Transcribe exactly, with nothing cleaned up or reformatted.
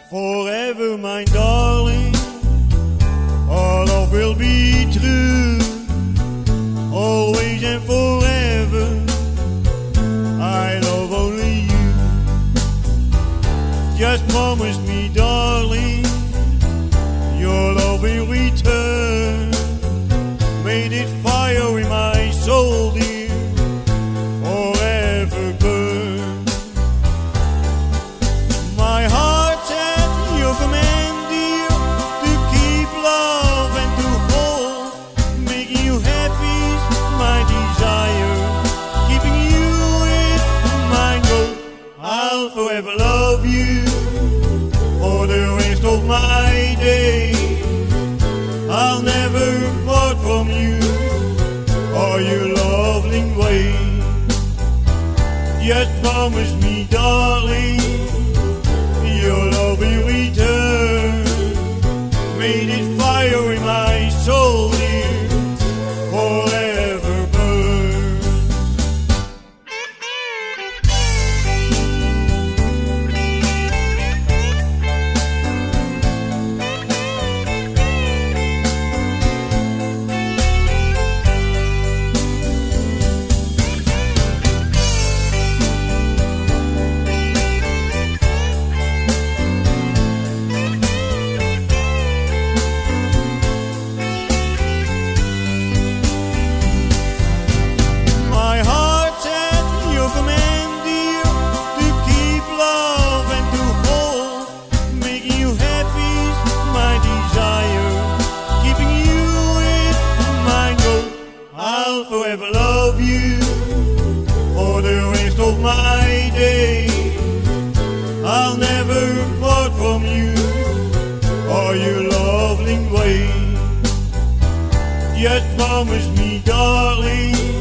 Forever, my darling, our love will be true, always and forever. I love only you. Just promise me, darling, your love in return. Made it fire in my soul, dear, forever burn. My heart's at your command, dear, to keep love and to hold. Making you happy's my desire, keeping you is my goal. I'll forever love you for the rest of my days. I'll never part from you or your lovely way. Just promise me, darling, your love in return. Made it fire in my soul, dear, forever burn. I'll forever love you for the rest of my days. I'll never part from you or your lovely way. Just promise me, darling,